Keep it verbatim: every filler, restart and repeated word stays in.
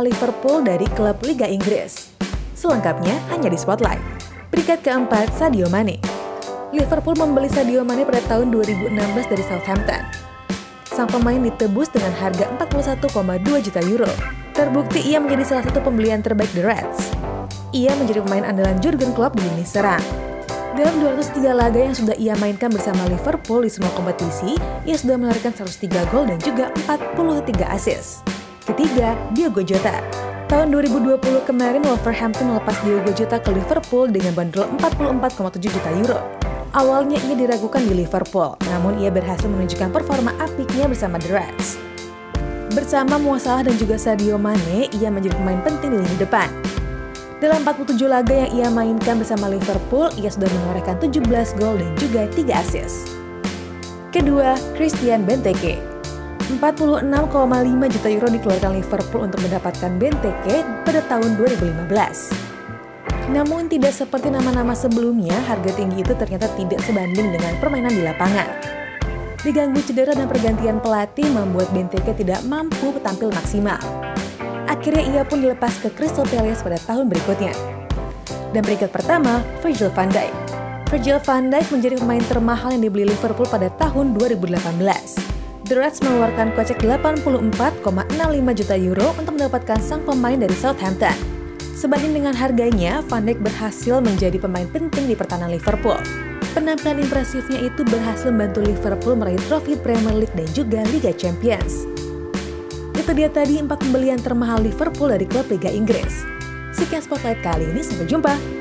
termahal Liverpool dari klub Liga Inggris. Selengkapnya hanya di Spotlight. Peringkat keempat, Sadio Mane. Liverpool membeli Sadio Mane pada tahun dua ribu enam belas dari Southampton. Sang pemain ditebus dengan harga empat puluh satu koma dua juta euro. Terbukti ia menjadi salah satu pembelian terbaik The Reds. Ia menjadi pemain andalan Jurgen Klopp di lini serang. Dalam dua ratus tiga laga yang sudah ia mainkan bersama Liverpool di semua kompetisi, ia sudah melahirkan seratus tiga gol dan juga empat puluh tiga assist. Ketiga, Diogo Jota. Tahun dua ribu dua puluh kemarin Wolverhampton melepas Diogo Jota ke Liverpool dengan bandrol empat puluh empat koma tujuh juta euro. Awalnya ia diragukan di Liverpool, namun ia berhasil menunjukkan performa apiknya bersama The Reds. Bersama Mo Salah dan juga Sadio Mane, ia menjadi pemain penting di lini depan. Dalam empat puluh tujuh laga yang ia mainkan bersama Liverpool, ia sudah menorehkan tujuh belas gol dan juga tiga assist. Kedua, Christian Benteke. empat puluh enam koma lima juta euro dikeluarkan Liverpool untuk mendapatkan Benteke pada tahun dua ribu lima belas. Namun tidak seperti nama-nama sebelumnya, harga tinggi itu ternyata tidak sebanding dengan permainan di lapangan. Diganggu cedera dan pergantian pelatih membuat Benteke tidak mampu tampil maksimal. Akhirnya ia pun dilepas ke Crystal Palace pada tahun berikutnya. Dan peringkat pertama, Virgil van Dijk. Virgil van Dijk menjadi pemain termahal yang dibeli Liverpool pada tahun dua ribu delapan belas. The Reds mengeluarkan kocek delapan puluh empat koma enam lima juta euro untuk mendapatkan sang pemain dari Southampton. Sebanding dengan harganya, Van Dijk berhasil menjadi pemain penting di pertahanan Liverpool. Penampilan impresifnya itu berhasil membantu Liverpool meraih trofi Premier League dan juga Liga Champions. Itu dia tadi empat pembelian termahal Liverpool dari klub Liga Inggris. Sekian Spotlight kali ini, sampai jumpa!